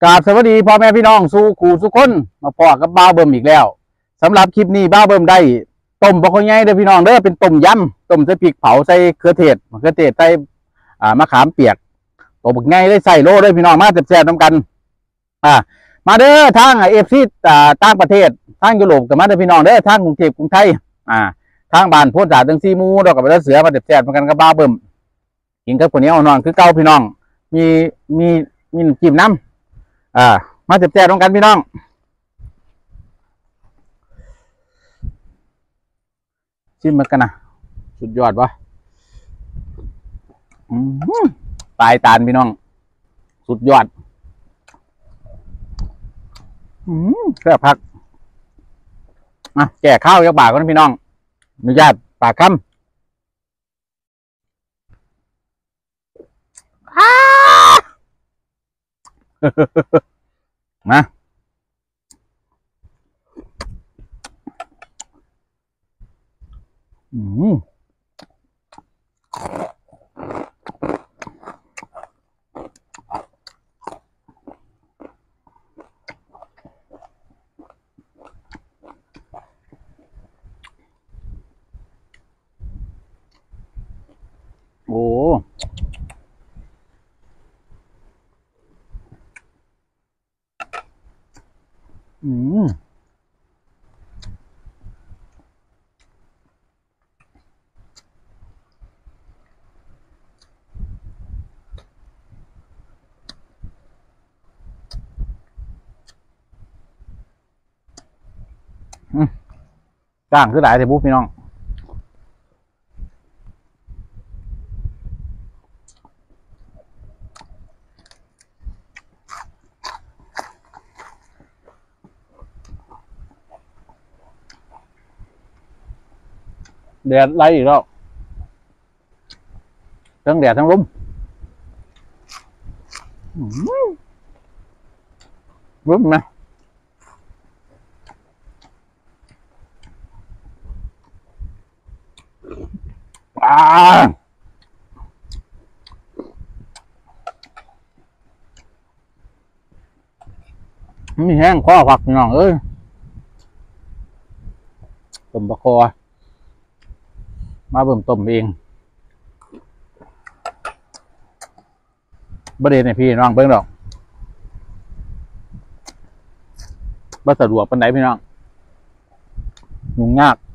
กราบสวัสดีพ่อแม่พี่น้องสู่ขู่สุคนมาพอกับบ้าวเบิ่มอีกแล้วสำหรับคลิปนี้บ้าวเบิ่มได้ต้มบะข้าวใหญ่เด้อพี่น้องเด้อเป็นต้มยำต้มใส่พริกเผาใส่เขือเทศใส่มะขามเปียกต้มบักใหญ่ได้ใส่โลด้วยพี่น้องมาแซ่บๆน้ำกันมาเด้อทางFCต่างประเทศทางยุโรปกับมาเด้อพี่น้องเด้อทางกรุงเทพกรุงไทยทางบ้านโพธิ์สาทั้ง4หมู่ดอกกับบ้านเสือมาแซ่บๆเหมือนกันกับบ้าวเบิ่มกินกับข้าวเหนียวนอนคือเก่าพี่น้องมีจิ้มน้ำมาแซ่บๆน้ำกันพี่น้องชิมมันกันนะสุดยอดวะตายตาลพี่น้องสุดยอดแซ่บพักแก่ข้าวยักบาทกันพี่น้องอนุญาตปากคำมาโอ้จ้างคือหลายแต่บุ๊พี่น้องแดดไล่อีกแล้วทั้งแดดทั้งลมรู้ไหมมีแห้งข้อผักน้องเอ้ยต้มปลาคอมาเบิ่มต้มเองประเด็นเนี่ยพี่น้องเบิ่งดอกบ่สะดวกปานใดพี่น้องยุ่งยาก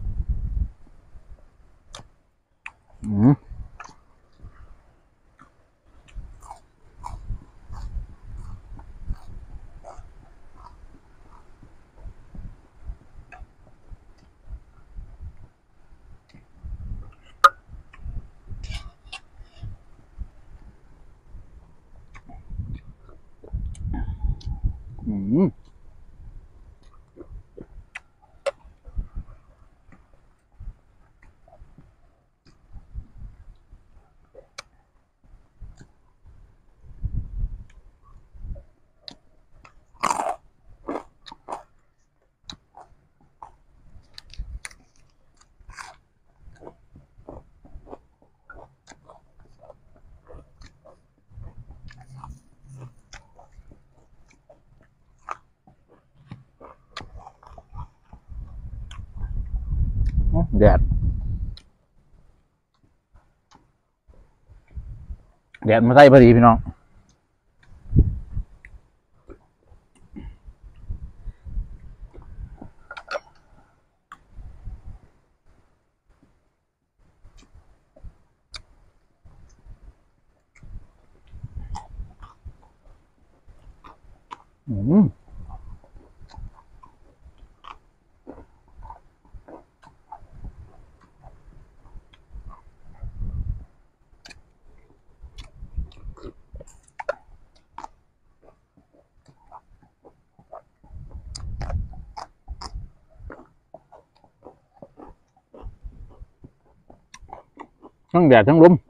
แดดมาใส่พอดีพี่น้องทั้งแดดทั้งลม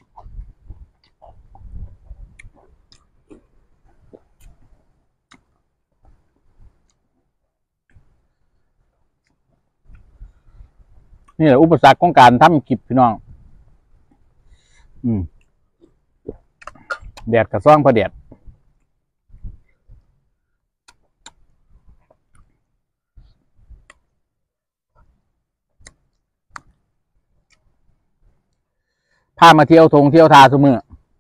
นี่แหละอุปสรรคของการทำคลิปพี่น้องแดดกับซ่องพอแดดพามาเที่ยวทงเที่ยวทาซุมื้อ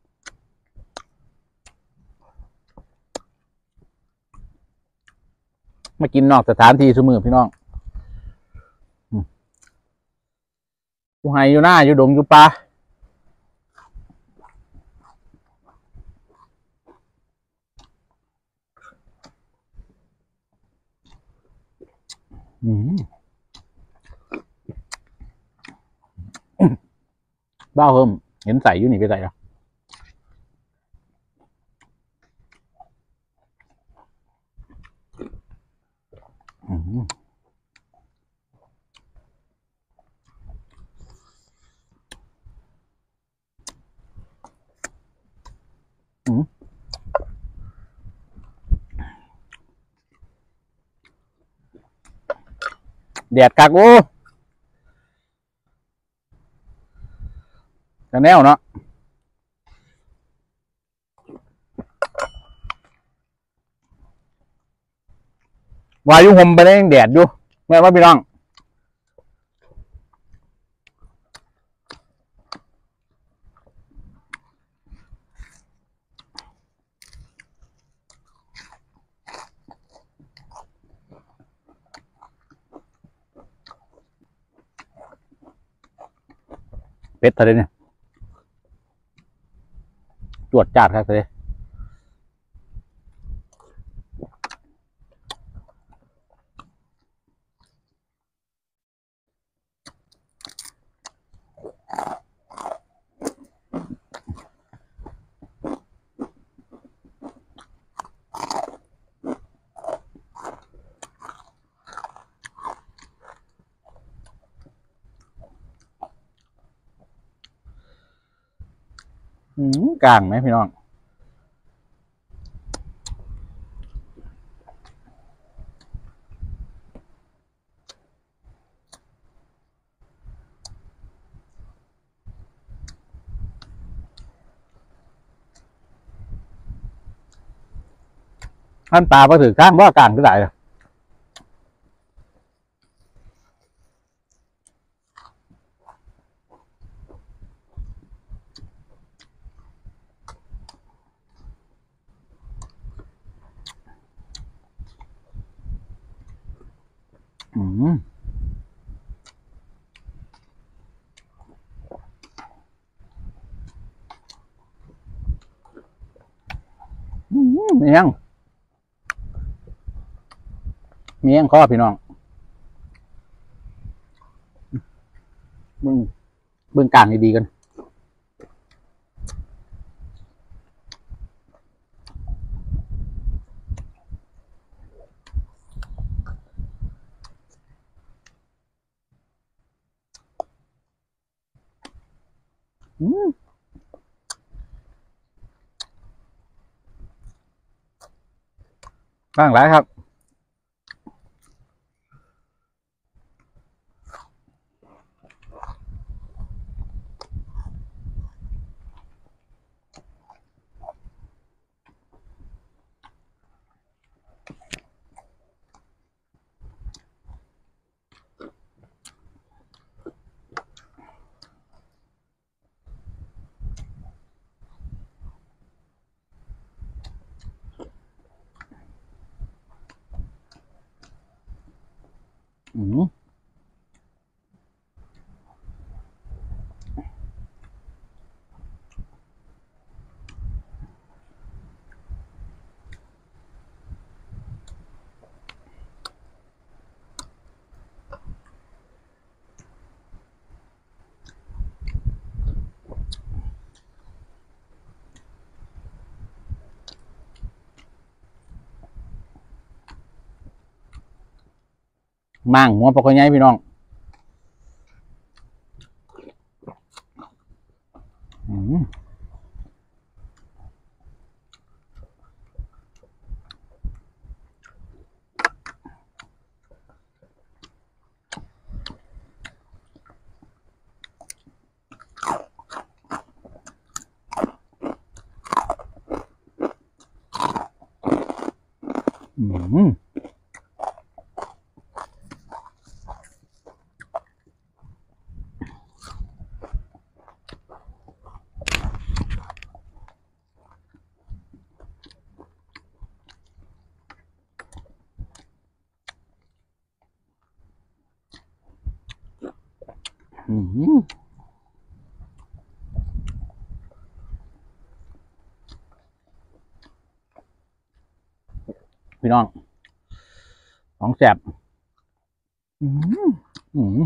มากินนอกสถานที่ซุมื้อพี่น้องอยู่ไห่อยู่หน้าอยู่ดงอยู่ป่าบ้าเพิ่มเห็นใส่อยู่นี่ไปใส่แล้วแดดกักโอ้จะแนวเนาะวายุห่มไปได้ยังแดดอยู่แม่ว่าพี่น้องเป็ดทะเลเนี่ยจวดจัดครับทะเลกลางไหมพี่น้องท่านปลาพอถือข้างว่ากลางก็ได้เลยมียังข้อพี่น้องเบื้องกลางดีๆกันบ้างหลายครับมั่งหัวปลาคอยใหญ่พี่น้องอืมพี่น้องของแซ่บอืมอืม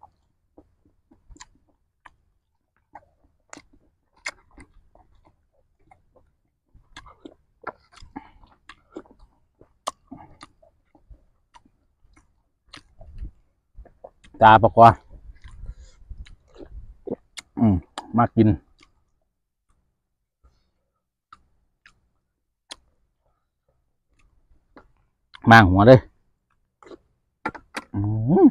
ตาปะกว่ามากินมางหัวเลยอืม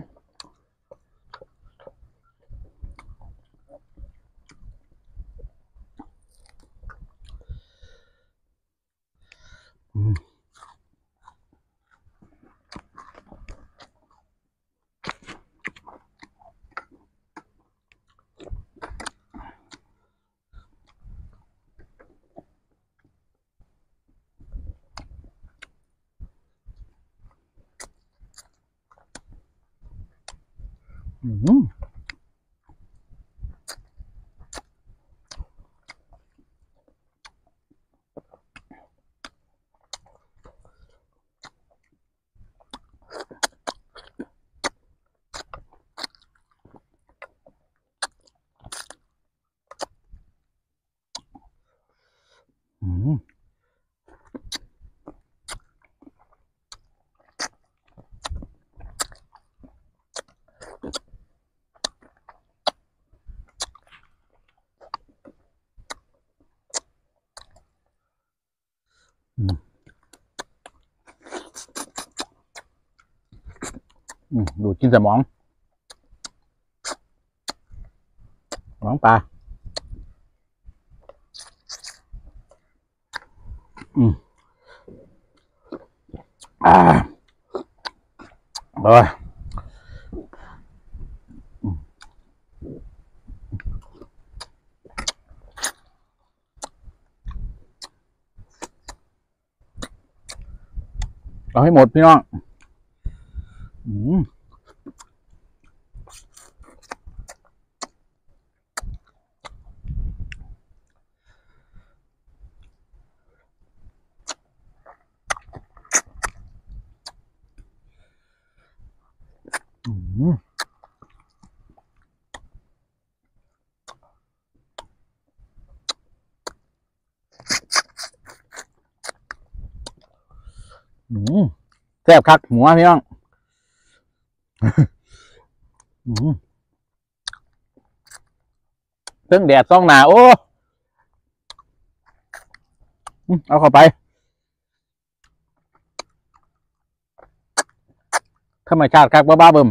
อืมอืมอืมดูดกินสมองสมองปลาอืมอ่าโอ้ยเอาให้หมดพี่น้องอืมอืมอืมแซ่บคักหัวพี่น้องอืมเพิ่งแดดซ่องหนาโอ้เอาเข้าไปธรรมชาติคักบ้าเบิ่ม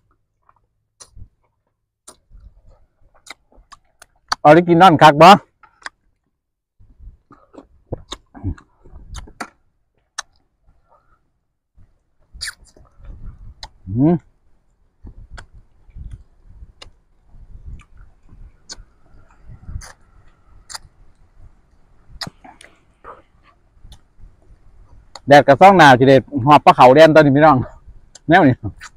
ออริจินอลคักบ่อืมแดดกับซ่องหนาวจีเด็ดหอบปลาเขาแดนตอนนี้พี่น้องแนวนี้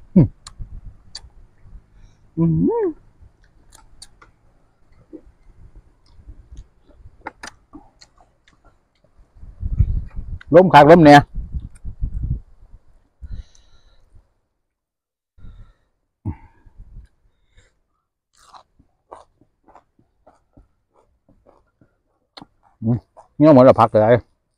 อืมล้มคักล้มเนี่ยเงี้ยหมดแล้วพักเลย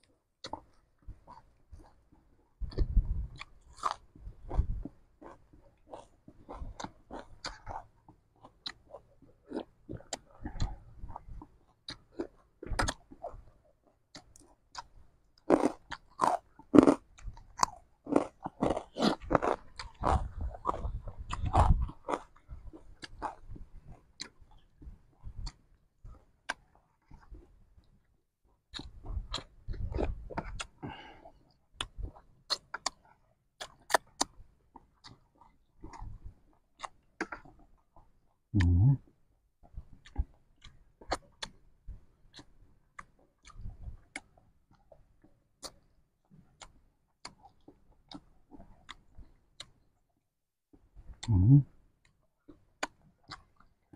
อืมอืม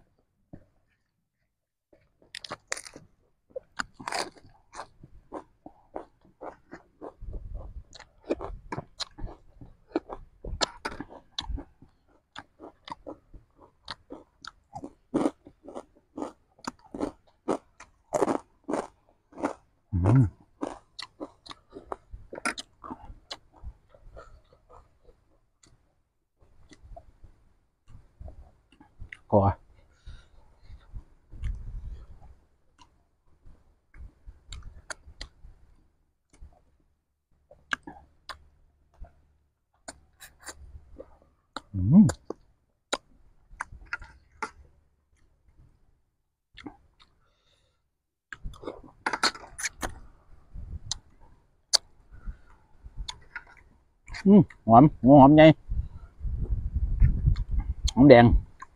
อืมหอมหัวหอมไงหอมแดง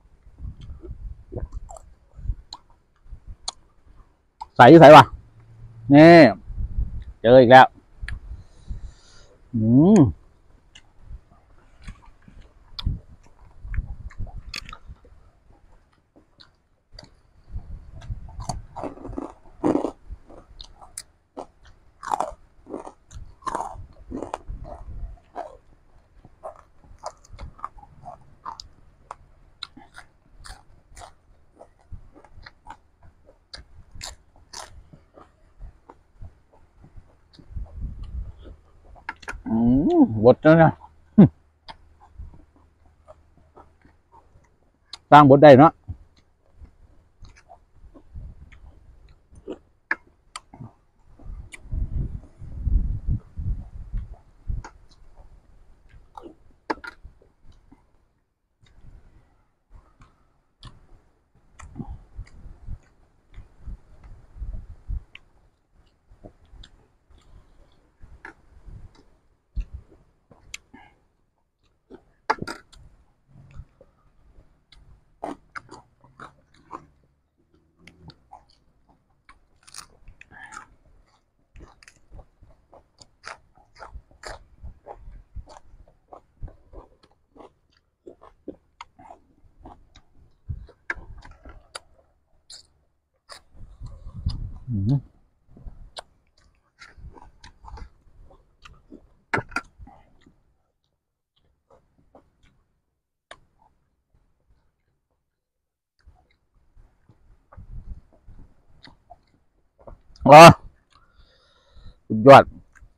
ใส่ใส่ป่ะนี่เจออีกแล้วอืมบดแล้วนะสร้างบดได้เนาะอ๋อสุดยอด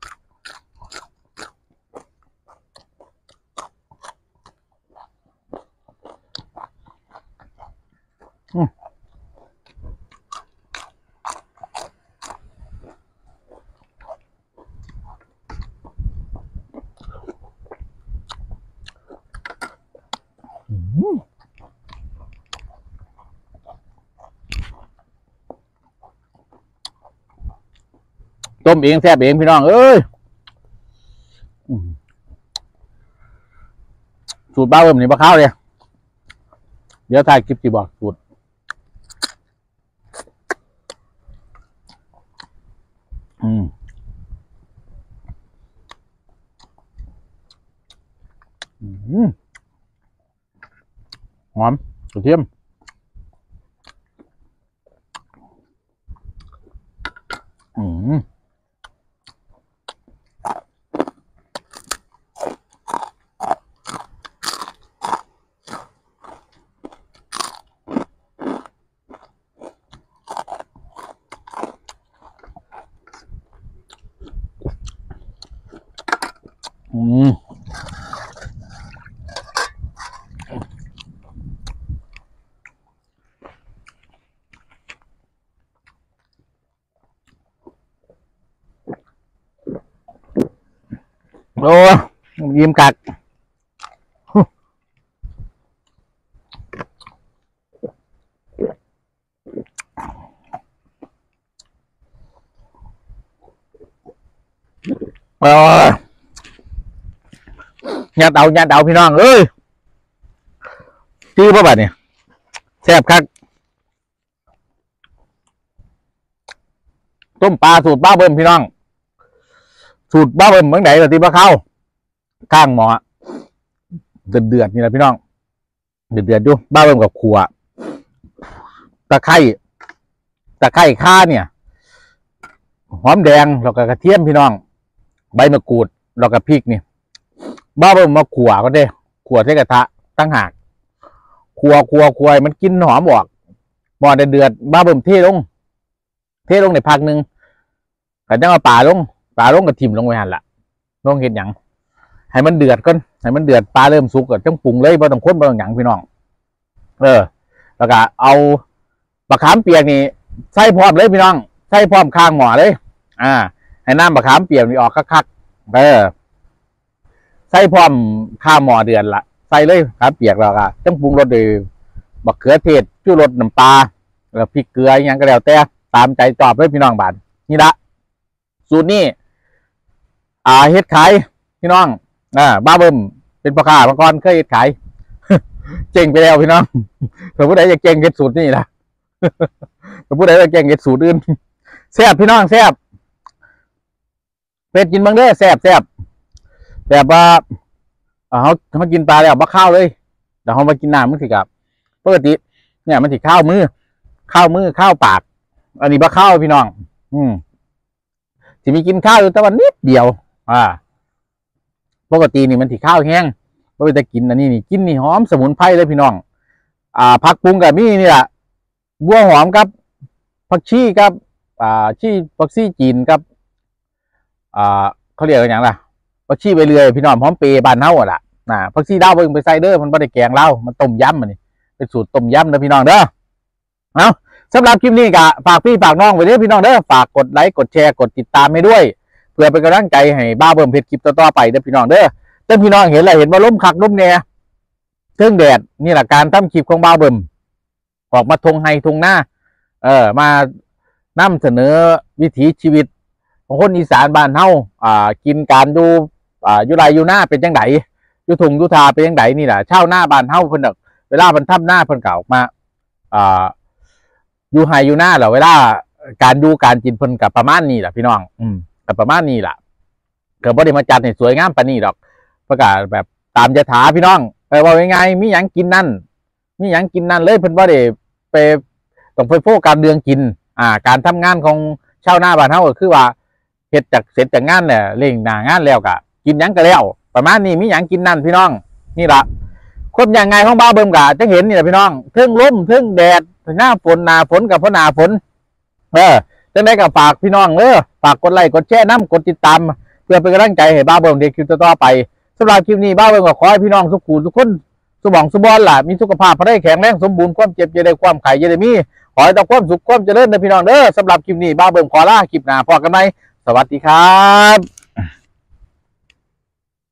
ต้มเองแซ่บเองพี่น้องเอ้ยสูตรบ้าเบิ่มนี่บ้าข้าวเลยเดี๋ยวถ่ายคลิปที่บอกสูตรหอมกระเทียมโอ้ยิ้มกักญาติเอาพี่น้องเอ้ยชื่อพ่อบัดเนี่ยแซ่บคักต้มปลาสูตรบ้าเบิ่มพี่น้องสูตรบ้าเบิ่มเมืองไหนล่ะที่บ้าเข้าข้างหมอเดือดนี่แหละพี่น้องเดือดดูบ้าเบิ่มกับขัวตะไคร้ข่าเนี่ยหอมแดงแล้วก็กระเทียมพี่น้องใบมะกรูดแล้วก็พริกนี่บ้าเบิ่มมาขัวก็ได้ขัวใส่กระทะตั้งหากขัวมันกินหอมออกหม้อเดือดบ้าเบิ่มเทลงในพักหนึ่งก็จะเอาป่าลงกับทิ่มลงไปหั่นละลงเห็ดหยังให้มันเดือดก่อนให้มันเดือดปลาเริ่มสุกก็ต้องปรุงเลยบ่ต้องข้นบ่ต้องหยังพี่น้องแล้วก็เอามะขามเปียกนี่ใส่พร้อมเลยพี่น้องใส่พร้อมข้างหม้อเลยให้น้ำมะขามเปียกนี่ออกคักใส่พร้อมข้างหม้อเดือดละใส่เลยครับเปียกแล้วก็ต้องปรุงรสด้วยบักเขือเทศชูรสน้ำปลาแล้วพริกเกลืออย่างก็แล้วแต่ตามใจชอบเลยพี่น้องบ้านนี่ละสูตรนี้เฮ็ดขายพี่น้องบ้าเบิ่มเป็นพ่อค้ามาก่อนเคยเฮ็ดขาย เจ๊งไปแล้วพี่น้องเผื่อผู้ใดอยากเจ๊งเฮ็ดสูตรนี่ล่ะ เผื่อผู้ใดอยากเจ๊งเฮ็ดสูตรอื่นแซ่บพี่น้องแซ่บเป็ดกินบางเด้อแซ่บแบบว่าเขากินปลาแล้วบ่ข้าวเลยแต่เขามากินน้ำมันสิครับปกติเนี่ยมันสิข้าวมือข้าวปาก อันนี้บ่ข้าวพี่น้องสิมีกินข้าวอยู่แต่วันนิดเดียวปกตินี่มันสิข้าวแห้งเพราะว่าจะกินอันนี้นี่กินนี่หอมสมุนไพรเลยพี่น้องผักปรุงกับมีนี่แหละบัวหอมครับผักชีครับผักชีจีนครับเขาเรียกอะไรอย่างไรผักชีใบเลื่อยพี่น้องหอมเปรย์บ้านเฮาอ่ะผักชีดาวไปใส่เด้อมันไม่ได้แกงเล่ามันต้มยำมันนี่เป็นสูตรต้มยำนะพี่น้องเด้อเอาสำหรับคลิปนี้ก็ฝากพี่ฝากน้องไว้เด้อพี่น้องเด้อฝากกดไลค์กดแชร์กดติดตามให้ด้วยเพื่อเป็นกำลังใจให้บ้าเบิ่มเพจคลิปต่อๆไปเด้อพี่น้องเด้อเต้นพี่น้องเห็นอะไรเห็นว่าล้มคักล้มแน่เครื่องแดดนี่แหละการทำคลิปของบ้าเบิ่มออกมาทงไฮทงหน้ามานำเสนอวิถีชีวิตของคนอีสานบ้านเฮากินการดูอยู่ไรอยู่หน้าเป็นจังไดอยู่ทุ่งอยู่ทาเป็นจังไดนี่แหละเช่าหน้าบ้านเฮาเพิ่นเวลาเพิ่นทำหน้าเพิ่นเก่ามาอยู่ไฮอยู่หน้าเหรอเวลาการดูการกินเพิ่นกับประมาณนี้แหละพี่น้องกับประมาณนี้แหละเกิดบ่ได้มาจัดให้สวยงามปานนี้ดอกประกาศแบบตามยถาพี่น้องว่ายังไงมีหยังกินนั่นมีหยังกินนั่นเลยเพิ่นบ่ได้ไปต้องไปโฟกัสเรื่องกินการทำงานของชาวนาบ้านเฮาก็คือว่าเฮ็ดจากเสร็จจากงานเนี่ยเร่งหน้างานแล้วก็กินหยังก็แล้วประมาณนี้มีหยังกินนั่นพี่น้องนี่ล่ะความยังไงของบ้าเบิ่มกะจังเห็นนี่แหละพี่น้องเทิงลมเทิงแดดหน้าฝนหน้าฝนกับพอหน้าฝนจังได๋ก็ฝากพี่น้องฝากกดไลค์กดแชร์น้ำกดติดตามเพื่อเป็นกำลังใจให้บ้าเบิ่มเด็กคลิปต่อไปสำหรับคลิปนี้บ้าเบิ่มก็ขอให้พี่น้องทุกคนสุบองสุบอนล่ะมีสุขภาพพอได้แข็งแรงสมบูรณ์ความเจ็บอย่าได้ความไข้อย่าได้มีขอให้ต้องความสุขความเจริญนะพี่น้องสำหรับคลิปนี้บ้าเบิ่มขอลาคลิปหน้าพบกันใหม่สวัสดีครับ